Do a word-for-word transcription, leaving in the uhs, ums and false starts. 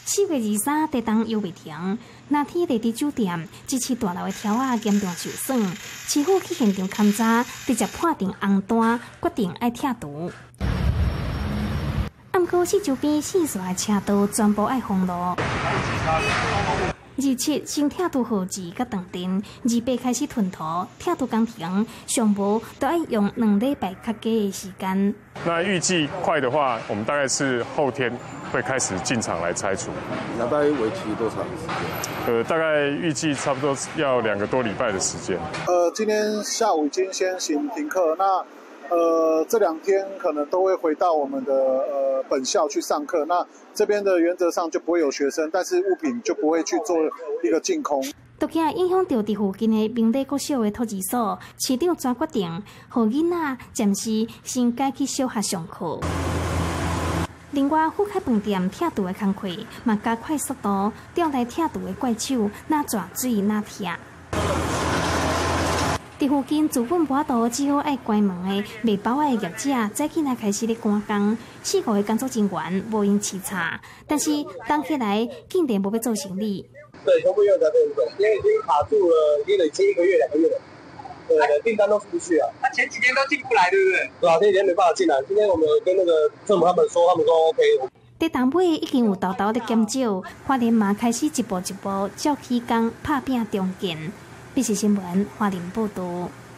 四月二三，地动又未停。那天地伫酒店，一起大楼的条啊严重受损，市府去现场勘查，直接判定红单，决定爱拆除。暗过市周边四线的车道全部爱封路。二七先拆除号志甲断电，二八开始吞涂，拆除工程上无都要用两礼拜较加的时间。 那预计快的话，我们大概是后天会开始进场来拆除。 大概为期多长时间？ 呃，大概预计差不多要两个多礼拜的时间。 呃，今天下午已经先行停课，那呃这两天可能都会回到我们的呃本校去上课。那这边的原则上就不会有学生，但是物品就不会去做一个净空。 都惊影响到伫附近的明德国小的托儿所，市长专决定，让囡仔暂时先改去小学上课。另外，富凯饭店拆除的工课嘛加快速度，调来拆除的怪手哪抓水哪拆。伫附近资本无度，只好爱关门的卖包的业者，早起来开始咧赶工。四五个工作人员无用稽查，但是当起来竟然无要做生意。 对，全部用才对不对？因为已经卡住了，已经累积一个月、两个月了。对对，订单都出不去啊。他前几天都进不来，对不对？对啊，前几天没办法进来。今天我们跟那个政府他们说，他们说 OK。 地动尾已经有豆豆咧减少，花莲嘛开始一步一步照起工拍拼重建。B C新闻花莲报道。